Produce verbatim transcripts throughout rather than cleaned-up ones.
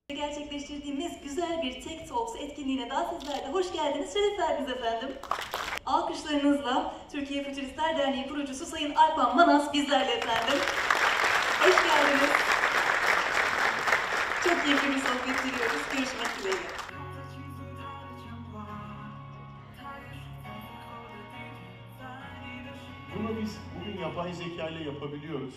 Gerçekleştirdiğimiz güzel bir Tech Talks etkinliğine daha sizler de hoş geldiniz, şeref verdiniz efendim. Alkışlarınızla Türkiye Fütüristler Derneği kurucusu Sayın Alpan Manas bizlerle efendim. Hoş geldiniz. Çok keyifli bir sohbet diliyoruz. Görüşmek dileğiyle. Bunu biz bugün yapay zeka ile yapabiliyoruz.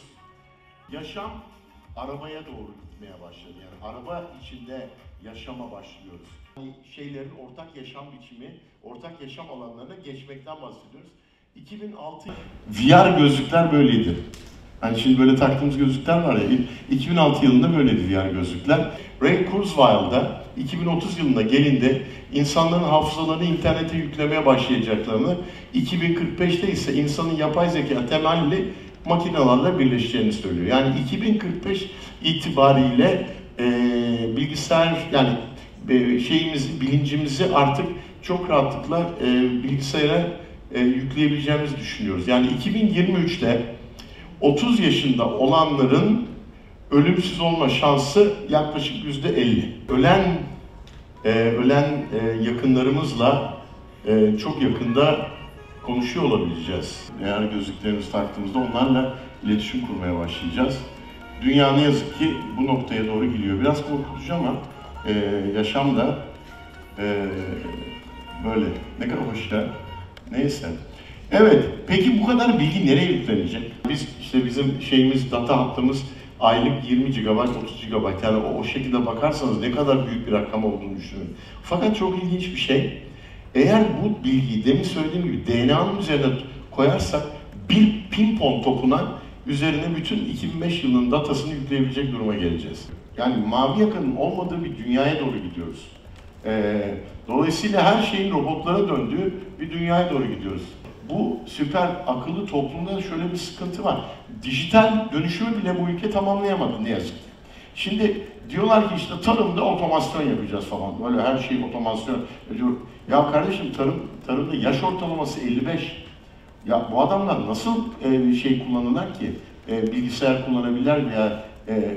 Yaşam arabaya doğru gitmeye başladı. Yani araba içinde yaşama başlıyoruz. Yani şeylerin ortak yaşam biçimi, ortak yaşam alanlarına geçmekten bahsediyoruz. iki bin altı V R gözlükler böyleydi. Hani şimdi böyle taktığımız gözlükler var ya, iki bin altı yılında böyleydi V R gözlükler. Ray Kurzweil'da iki bin otuz yılında gelinde insanların hafızalarını internete yüklemeye başlayacaklarını, iki bin kırk beşte ise insanın yapay zeka temelli makinelerle birleşeceğini söylüyor. Yani iki bin kırk beş itibariyle e, bilgisayar yani e, şeyimizi, bilincimizi artık çok rahatlıkla e, bilgisayara e, yükleyebileceğimizi düşünüyoruz. Yani iki bin yirmi üçte otuz yaşında olanların ölümsüz olma şansı yaklaşık yüzde elli. Ölen e, ölen e, yakınlarımızla e, çok yakında konuşuyor olabileceğiz. Eğer gözlüklerimizi taktığımızda onlarla iletişim kurmaya başlayacağız. Dünya ne yazık ki bu noktaya doğru gidiyor. Biraz korkutucu ama e, yaşam da e, böyle. Ne kadar hoş ya. Neyse. Evet, peki bu kadar bilgi nereye yüklenecek? Biz işte bizim şeyimiz, data hattımız aylık yirmi gigabayt, otuz gigabayt. Yani o, o şekilde bakarsanız ne kadar büyük bir rakam olduğunu düşünün. Fakat çok ilginç bir şey. Eğer bu bilgiyi demin söylediğim gibi D N A'nın üzerine koyarsak bir pimpon topuna üzerine bütün iki bin beş yılının datasını yükleyebilecek duruma geleceğiz. Yani mavi yakanın olmadığı bir dünyaya doğru gidiyoruz. Ee, dolayısıyla her şeyin robotlara döndüğü bir dünyaya doğru gidiyoruz. Bu süper akıllı toplumda şöyle bir sıkıntı var. Dijital dönüşümü bile bu ülke tamamlayamadı ne yazık ki. Şimdi diyorlar ki işte tarımda otomasyon yapacağız falan. Böyle her şey otomasyon. Ya kardeşim tarım tarımda yaş ortalaması elli beş. Ya bu adamlar nasıl e, şey kullanırlar ki? E, bilgisayar kullanabilirler veya e, e,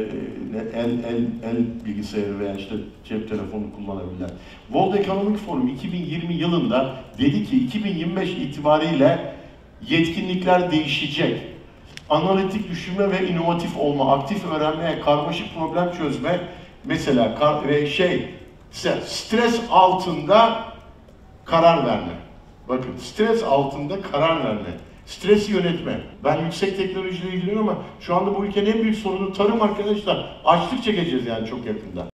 el, el, el bilgisayarı veya işte cep telefonu kullanabilirler. World Economic Forum iki bin yirmi yılında dedi ki iki bin yirmi beş itibariyle yetkinlikler değişecek. Analitik düşünme ve inovatif olma, aktif öğrenme, karmaşık problem çözme, mesela kar, ve şey, stres altında karar verme. Bakın, stres altında karar verme, stresi yönetme. Ben yüksek teknolojiyle ilgileniyorum ama şu anda bu ülkenin en büyük sorunu tarım arkadaşlar. Açlık çekeceğiz yani çok yakında.